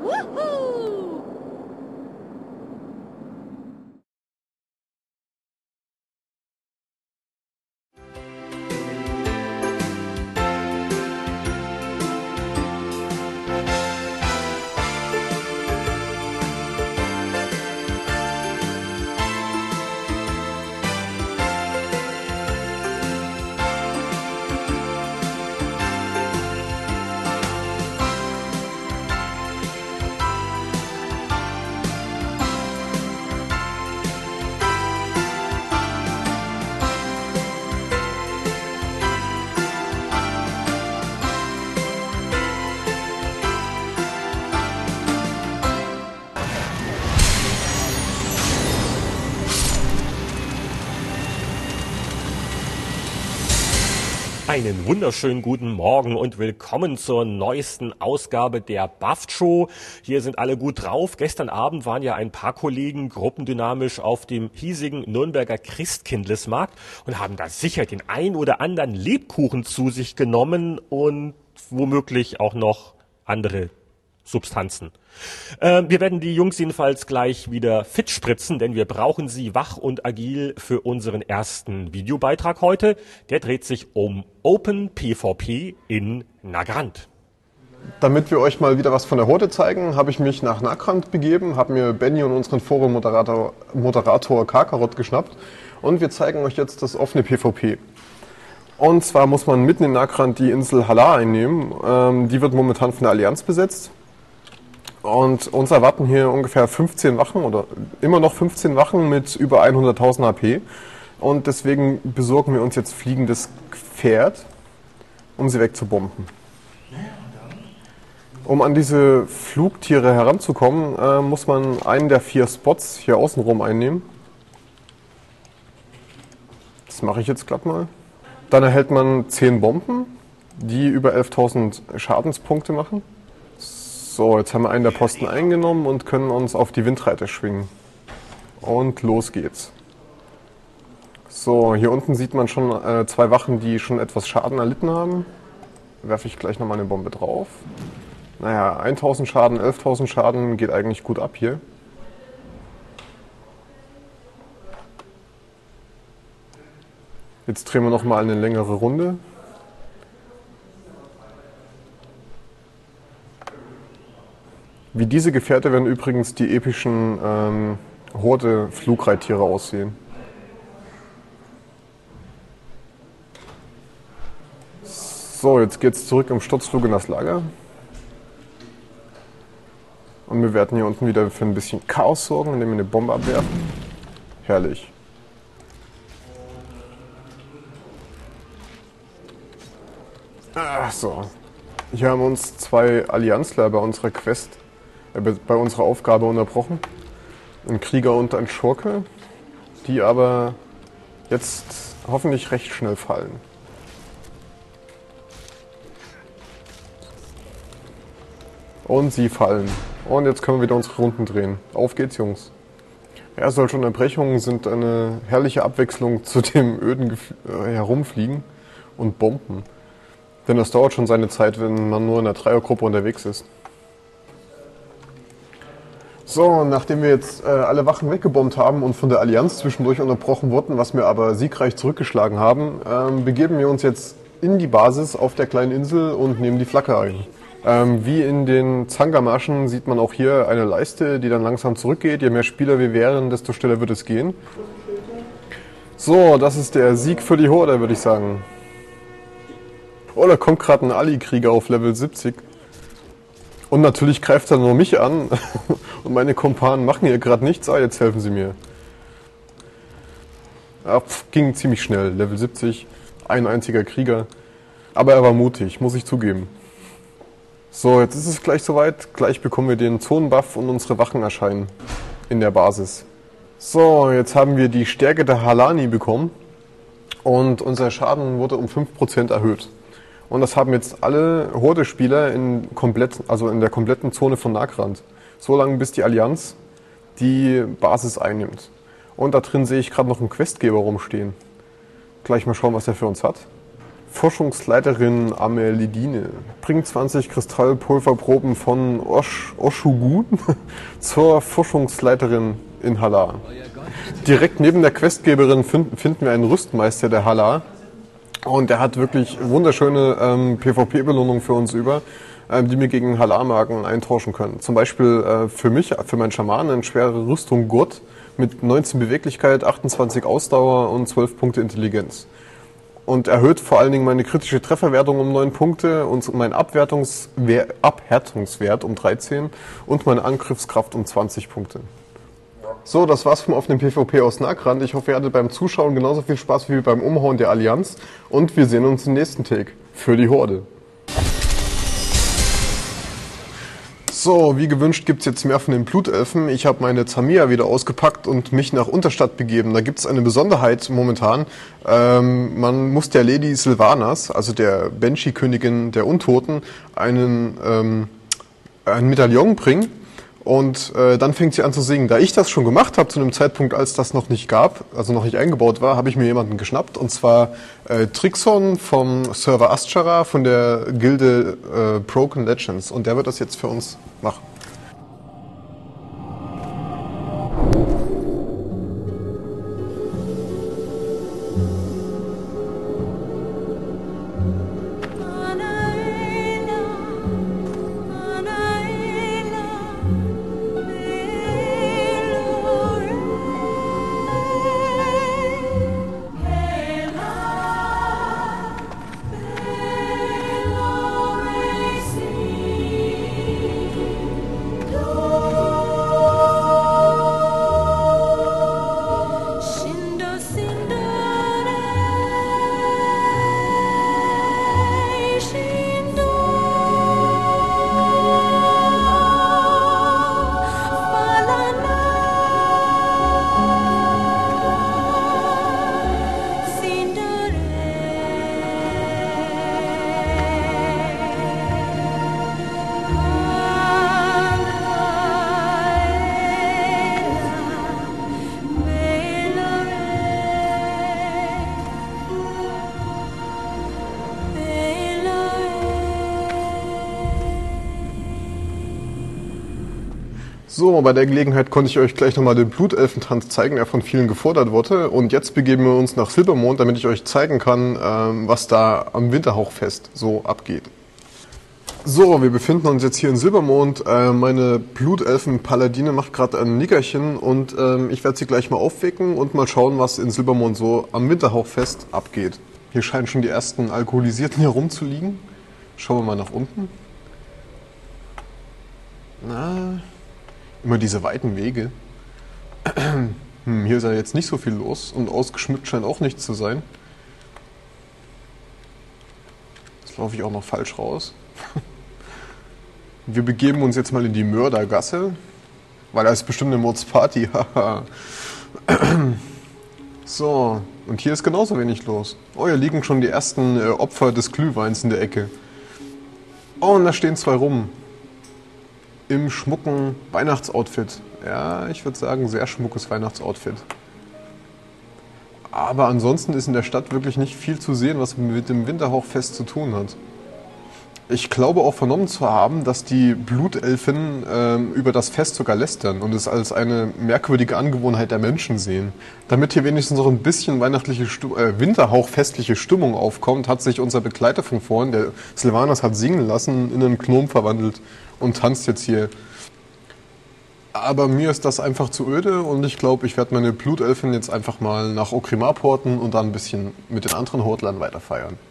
Einen wunderschönen guten Morgen und willkommen zur neuesten Ausgabe der BAFT Show. Hier sind alle gut drauf. Gestern Abend waren ja ein paar Kollegen gruppendynamisch auf dem hiesigen Nürnberger Christkindlesmarkt und haben da sicher den ein oder anderen Lebkuchen zu sich genommen und womöglich auch noch andere Substanzen. Wir werden die Jungs jedenfalls gleich wieder fit spritzen, denn wir brauchen sie wach und agil für unseren ersten Videobeitrag heute. Der dreht sich um OpenPvP in Nagrand. Damit wir euch mal wieder was von der Horde zeigen, habe ich mich nach Nagrand begeben, habe mir Benny und unseren Forum-Moderator Kakarot geschnappt und wir zeigen euch jetzt das offene PvP. Und zwar muss man mitten in Nagrand die Insel Halar einnehmen. Die wird momentan von der Allianz besetzt. Und uns erwarten hier ungefähr 15 Wachen oder immer noch 15 Wachen mit über 100.000 HP. Und deswegen besorgen wir uns jetzt fliegendes Pferd, um sie wegzubomben. Um an diese Flugtiere heranzukommen, muss man einen der 4 Spots hier außenrum einnehmen. Das mache ich jetzt glatt mal. Dann erhält man 10 Bomben, die über 11.000 Schadenspunkte machen. So, jetzt haben wir einen der Posten eingenommen und können uns auf die Windreiter schwingen. Und los geht's. So, hier unten sieht man schon 2 Wachen, die schon etwas Schaden erlitten haben. Werfe ich gleich nochmal eine Bombe drauf. Naja, 1000 Schaden, 11.000 Schaden geht eigentlich gut ab hier. Jetzt drehen wir nochmal eine längere Runde. Wie diese Gefährte werden übrigens die epischen Horde-Flugreittiere aussehen. So, jetzt geht's zurück im Sturzflug in das Lager. Und wir werden hier unten wieder für ein bisschen Chaos sorgen, indem wir eine Bombe abwerfen. Herrlich. Ach so. Hier haben uns 2 Allianzler bei unserer Quest, bei unserer Aufgabe unterbrochen. Ein Krieger und ein Schurke, die aber jetzt hoffentlich recht schnell fallen. Und sie fallen. Und jetzt können wir wieder unsere Runden drehen. Auf geht's, Jungs. Ja, solche Unterbrechungen sind eine herrliche Abwechslung zu dem öden Herumfliegen und Bomben. Denn das dauert schon seine Zeit, wenn man nur in einer Dreiergruppe unterwegs ist. So, nachdem wir jetzt alle Wachen weggebombt haben und von der Allianz zwischendurch unterbrochen wurden, was wir aber siegreich zurückgeschlagen haben, begeben wir uns jetzt in die Basis auf der kleinen Insel und nehmen die Flagge ein. Wie in den Zangamarschen sieht man auch hier eine Leiste, die dann langsam zurückgeht. Je mehr Spieler wir wären, desto schneller wird es gehen. So, das ist der Sieg für die Horde, würde ich sagen. Oh, da kommt gerade ein Ali-Krieger auf Level 70. Und natürlich greift er nur mich an. Und meine Kumpanen machen hier gerade nichts. Ah, jetzt helfen sie mir. Ja, ging ziemlich schnell. Level 70, ein einziger Krieger. Aber er war mutig, muss ich zugeben. So, jetzt ist es gleich soweit. Gleich bekommen wir den Zonenbuff und unsere Wachen erscheinen in der Basis. So, jetzt haben wir die Stärke der Halani bekommen. Und unser Schaden wurde um 5% erhöht. Und das haben jetzt alle Horde-Spieler in der kompletten Zone von Nagrand. So lange, bis die Allianz die Basis einnimmt. Und da drin sehe ich gerade noch einen Questgeber rumstehen. Gleich mal schauen, was er für uns hat. Forschungsleiterin Amelidine bringt 20 Kristallpulverproben von Oshugu zur Forschungsleiterin in Halar. Direkt neben der Questgeberin finden wir einen Rüstmeister der Halar. Und der hat wirklich wunderschöne PvP-Belohnungen für uns über, die wir gegen Halar-Magen eintauschen können. Zum Beispiel für mich, für meinen Schamanen, eine schwere Rüstung Gurt mit 19 Beweglichkeit, 28 Ausdauer und 12 Punkte Intelligenz. Und erhöht vor allen Dingen meine kritische Trefferwertung um 9 Punkte und meinen Abhärtungswert um 13 und meine Angriffskraft um 20 Punkte. So, das war's vom offenen PvP aus Nagrand. Ich hoffe, ihr hattet beim Zuschauen genauso viel Spaß wie beim Umhauen der Allianz. Und wir sehen uns im nächsten Take für die Horde. So, wie gewünscht gibt's jetzt mehr von den Blutelfen. Ich habe meine Zamia wieder ausgepackt und mich nach Unterstadt begeben. Da gibt's eine Besonderheit momentan. Man muss der Lady Sylvanas, also der Banshee-Königin der Untoten, ein Medaillon bringen. Und dann fängt sie an zu singen. Da ich das schon gemacht habe zu einem Zeitpunkt, als das noch nicht gab, also noch nicht eingebaut war, habe ich mir jemanden geschnappt. Und zwar Trixon vom Server Astshara von der Gilde Broken Legends. Und der wird das jetzt für uns machen. So, bei der Gelegenheit konnte ich euch gleich nochmal den Blutelfentanz zeigen, der von vielen gefordert wurde. Und jetzt begeben wir uns nach Silbermond, damit ich euch zeigen kann, was da am Winterhauchfest so abgeht. So, wir befinden uns jetzt hier in Silbermond. Meine Blutelfen-Paladine macht gerade ein Nickerchen und ich werde sie gleich mal aufwecken und mal schauen, was in Silbermond so am Winterhauchfest abgeht. Hier scheinen schon die ersten Alkoholisierten herumzuliegen. Schauen wir mal nach unten. Na, immer diese weiten Wege. Hier ist ja jetzt nicht so viel los und ausgeschmückt scheint auch nichts zu sein. Jetzt laufe ich auch noch falsch raus. Wir begeben uns jetzt mal in die Mördergasse, weil da ist bestimmt eine Mordsparty. So, und hier ist genauso wenig los. Oh, hier liegen schon die ersten Opfer des Glühweins in der Ecke. Oh, und da stehen zwei rum. Im schmucken Weihnachtsoutfit. Ja, ich würde sagen, sehr schmuckes Weihnachtsoutfit. Aber ansonsten ist in der Stadt wirklich nicht viel zu sehen, was mit dem Winterhauchfest zu tun hat. Ich glaube auch vernommen zu haben, dass die Blutelfen über das Fest sogar lästern und es als eine merkwürdige Angewohnheit der Menschen sehen. Damit hier wenigstens noch ein bisschen weihnachtliche Winterhauchfestliche Stimmung aufkommt, hat sich unser Begleiter von vorhin, der Sylvanas, hat singen lassen, in einen Gnom verwandelt und tanzt jetzt hier. Aber mir ist das einfach zu öde und ich glaube, ich werde meine Blutelfen jetzt einfach mal nach Okrimar porten und dann ein bisschen mit den anderen Hortlern weiter feiern.